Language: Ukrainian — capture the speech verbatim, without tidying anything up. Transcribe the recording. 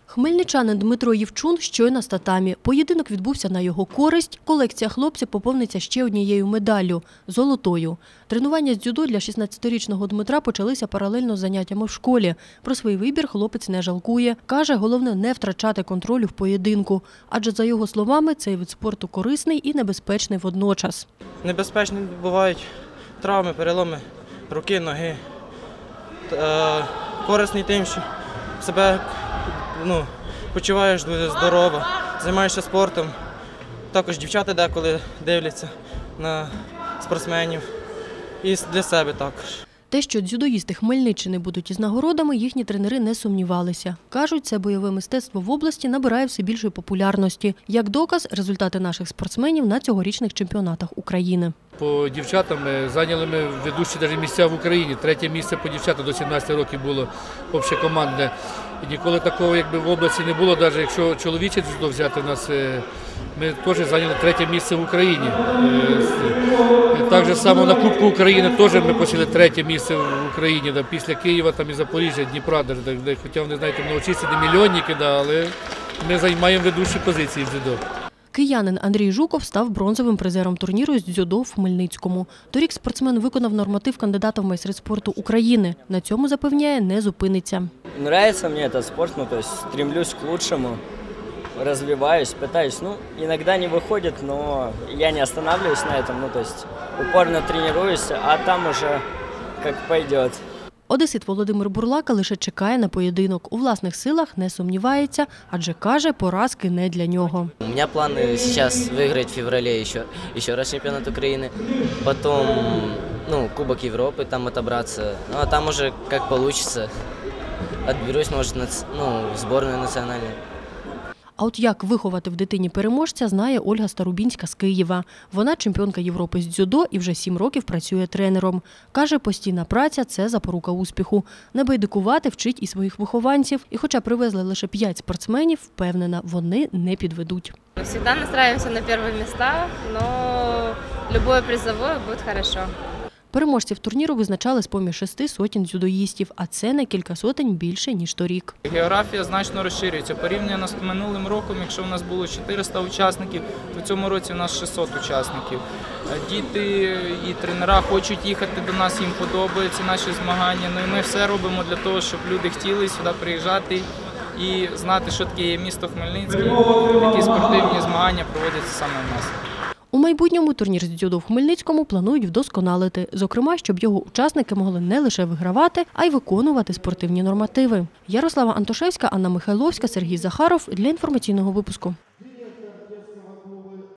Хмельничанин Дмитро Євчун щойно з татамі. Поєдинок відбувся на його користь. Колекція хлопця поповниться ще однією медаллю – золотою. Тренування з дзюдо для шістнадцятирічного Дмитра почалися паралельно з заняттями в школі. Про свій вибір хлопець не жалкує. Каже, головне не втрачати контролю в поєдинку. Адже, за його словами, цей вид спорту корисний і небезпечний водночас. Небезпечні бувають травми, переломи руки, ноги. Е, корисний тим, що себе ну, почуваєш дуже здорово, займаєшся спортом. Також дівчата деколи дивляться на спортсменів і для себе також. Те, що дзюдоїсти Хмельниччини будуть із нагородами, їхні тренери не сумнівалися. Кажуть, це бойове мистецтво в області набирає все більшої популярності. Як доказ – результати наших спортсменів на цьогорічних чемпіонатах України. По дівчатам зайняли ми ведучі навіть місця в Україні. Третє місце по дівчатам до сімнадцяти років було общекомандне. І ніколи такого якби в області не було, навіть якщо чоловіче дзюдо взяти нас, ми теж зайняли третє місце в Україні. Так само на Кубку України теж ми посіли третє місце в Україні, да, після Києва там, і Запоріжжя, Дніпра, да, да, хоча вони, знаєте, многочисленні мільйонники, да, але ми займаємо ведучі позиції в дзюдо. Киянин Андрій Жуков став бронзовим призером турніру з дзюдо в Хмельницькому. Торік спортсмен виконав норматив кандидата в майстри спорту України. На цьому, запевняє, не зупиниться. Нравится мне этот спорт, ну, то есть стремлюсь к лучшему, развиваюсь, пытаюсь. Ну, иногда не выходит, но я не останавливаюсь на этом, ну, то есть упорно тренируюсь, а там уже как пойдет. Одесит Володимир Бурлака лише чекає на поєдинок. У власних силах не сумнівається, адже, каже, поразки не для нього. У меня планы сейчас выиграть в феврале еще, еще раз чемпионат Украины, потом ну, Кубок Европы, там отобраться, ну а там уже как получится, отберусь, может, ну, в сборную национальную. А от як виховати в дитині переможця, знає Ольга Старубінська з Києва. Вона чемпіонка Європи з дзюдо і вже сім років працює тренером. Каже, постійна праця – це запорука успіху. Не байдикувати вчить і своїх вихованців. І хоча привезли лише п'ять спортсменів, впевнена, вони не підведуть. Всегда настраиваемся на первые места, но любое призовое будет хорошо. Переможців турніру визначали з-поміж шести сотень дзюдоїстів, а це на кілька сотень більше, ніж торік. Географія значно розширюється. Порівняно з минулим роком, якщо у нас було чотириста учасників, то в цьому році у нас шістсот учасників. Діти і тренера хочуть їхати до нас, їм подобаються наші змагання. Ну і ми все робимо для того, щоб люди хотіли сюди приїжджати і знати, що таке є місто Хмельницький. Такі спортивні змагання проводяться саме в нас. У майбутньому турнір з дзюдо в Хмельницькому планують вдосконалити. Зокрема, щоб його учасники могли не лише вигравати, а й виконувати спортивні нормативи. Ярослава Антошевська, Анна Михайловська, Сергій Захаров для інформаційного випуску.